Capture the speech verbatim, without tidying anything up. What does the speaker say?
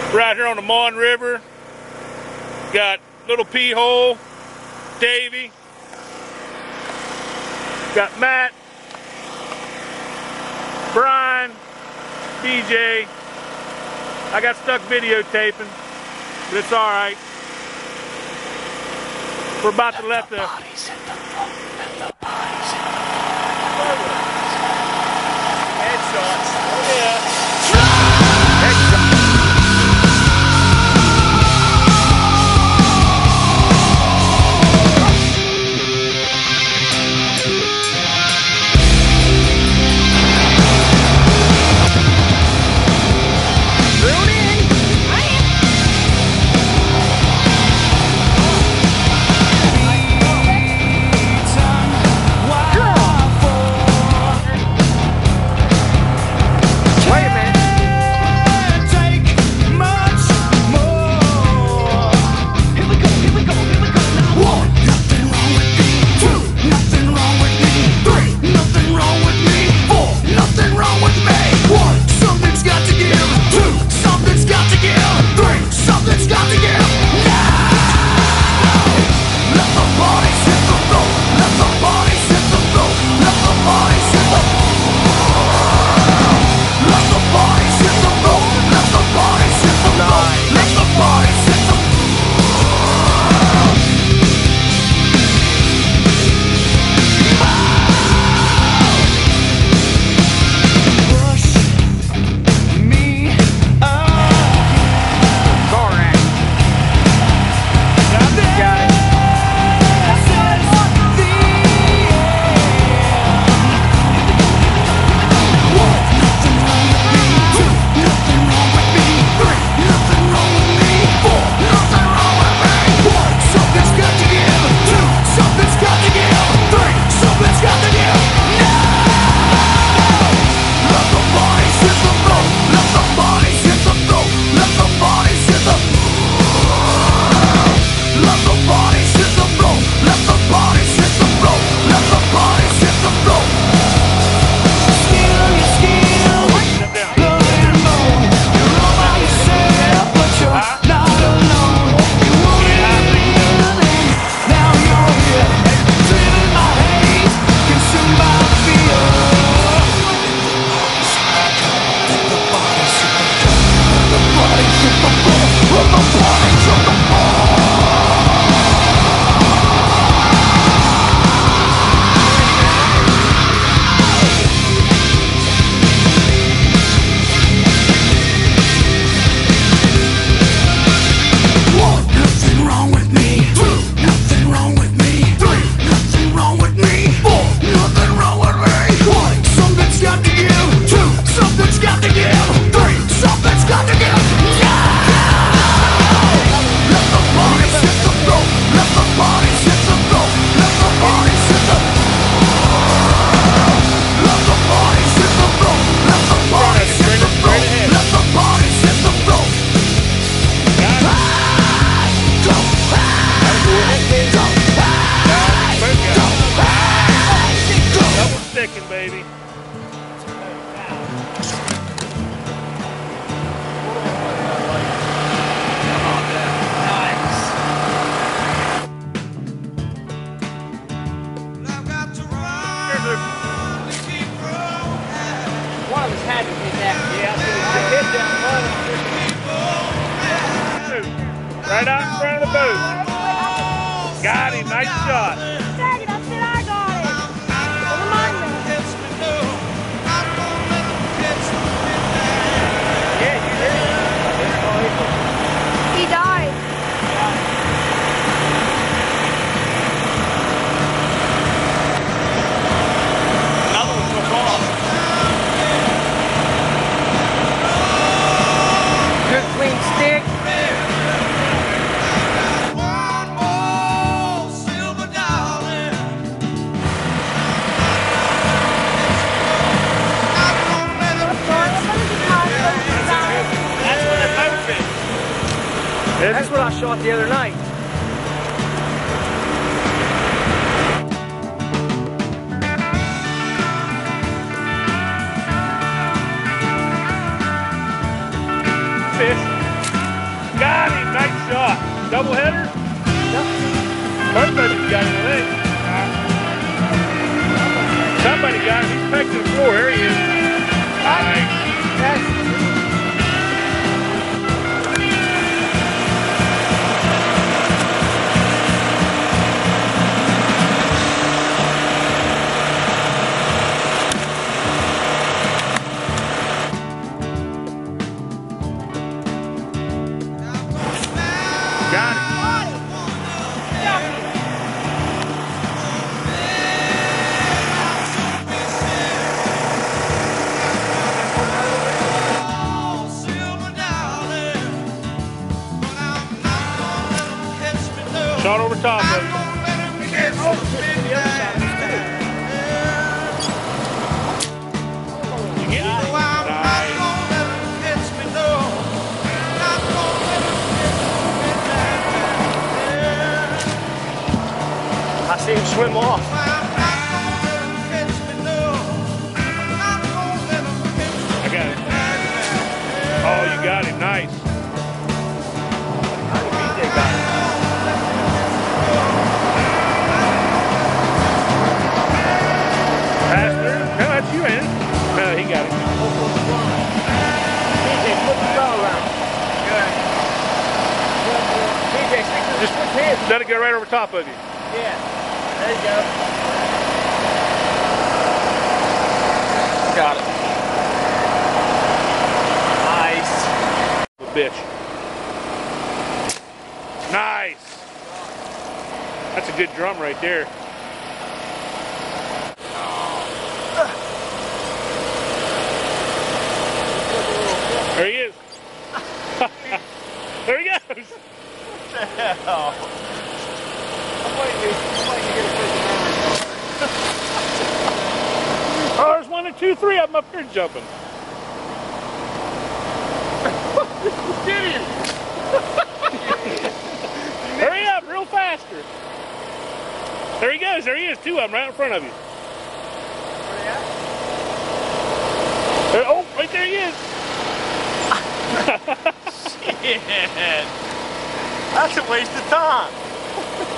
We're out here on the Mon River. Got Little P-Hole, Davey, got Matt, Brian, D J. I got stuck videotaping, but it's all right. We're about to let the bodies hit the floor. Let the bodies hit the headshots. Oh yeah. Baby. One of us had to hit that. Yeah, I hit that one. Right out in front of the booth. Got him. Nice shot. Dang it, I said I got it. Well, remind me. Yeah, you did. He died. Another one took off. Good clean stick. That's what I shot the other night. Fish. Got him. Nice shot. Double header? Somebody's got him, I think. Somebody got him. He's pecked to the floor. There he is. Nice. Got it. Shot over top of it. You get it? Nice. I see him swim off. I got it. Oh, you got him. Nice. Pass through. No, that's you, ain't it? No, he got it. D J, flip the ball around. Good. D J, stick to the Just switch hands. let it go right over top of you. Yeah. There you go. Got it. Nice. The bitch. Nice. That's a good drum right there. There he is. There he goes. Hell. I'm waiting to, I'm waiting to get a first Oh, there's one and two, three of them up here jumping. Get him! Hurry up, real faster. There he goes. There he is. Two of them right in front of you. There, oh, right there he is. Shit. That's a waste of time.